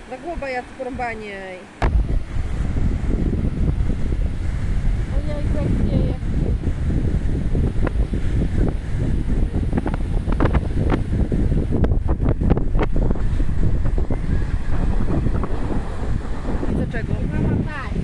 Zagłoba jak porąbaniej. Ojej, jak dzieje. Dlaczego? Mama, patrz.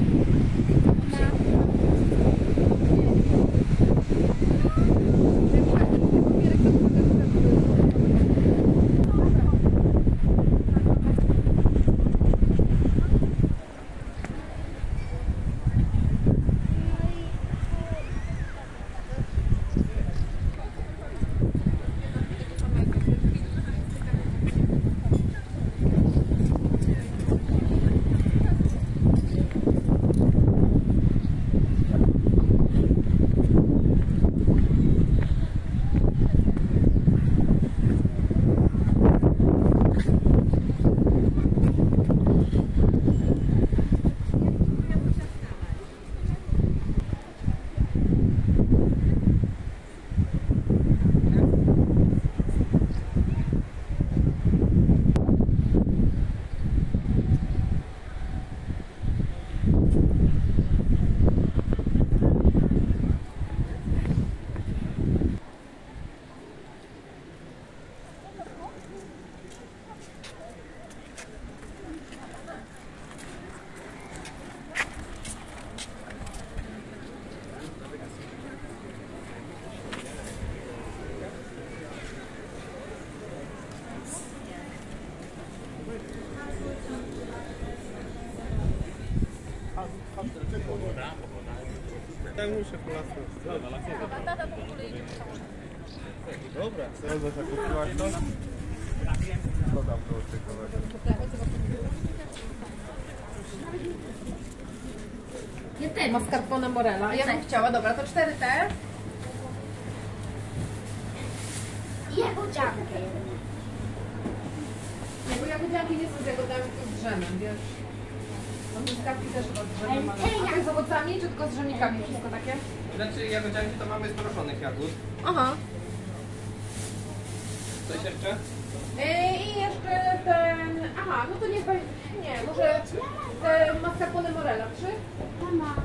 Tak muszę po lasu. Dobra, co zakupiłaś to? Co tam było ciekawego? Nie te mascarpone morella. Ja bym chciała, dobra, to 4 te. I jagodziankę. Nie, bo jagodzianki nie są z jagodami, tylko z drzemem, wiesz. No truskawki też chyba z drzemem, ale... A to z owocami, czy tylko z drzemnikami? Wszystko takie? Znaczy jagodzianki to mamy z mrożonych jagód. Aha. Coś jeszcze? I jeszcze ten... Aha, no to nie... Nie, może te mascarpone morella, 3? Mama.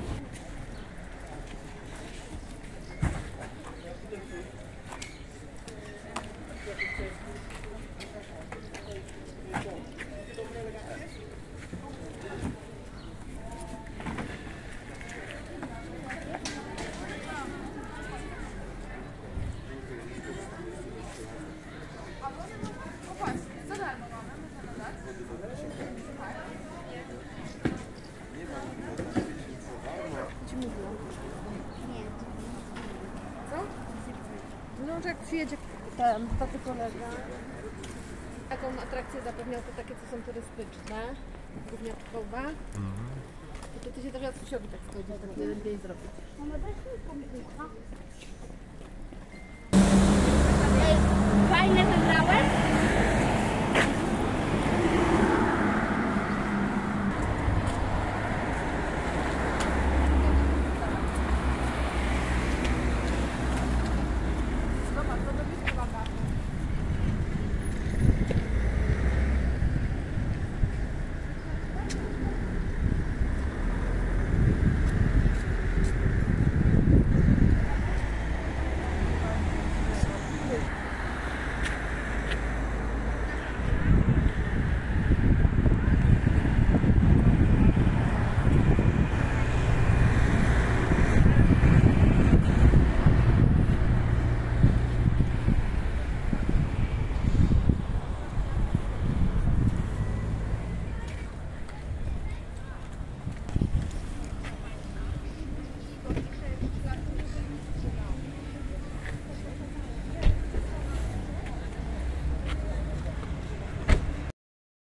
No, że jak przyjedzie ten taty kolega. Taką atrakcję zapewniał to takie, co są turystyczne. Gówniaczkowa. To ty się też raz musiowi tak skończyć, tak jeden dzień zrobić. Mama, daj mi pomidorka. Fajne wybrałeś?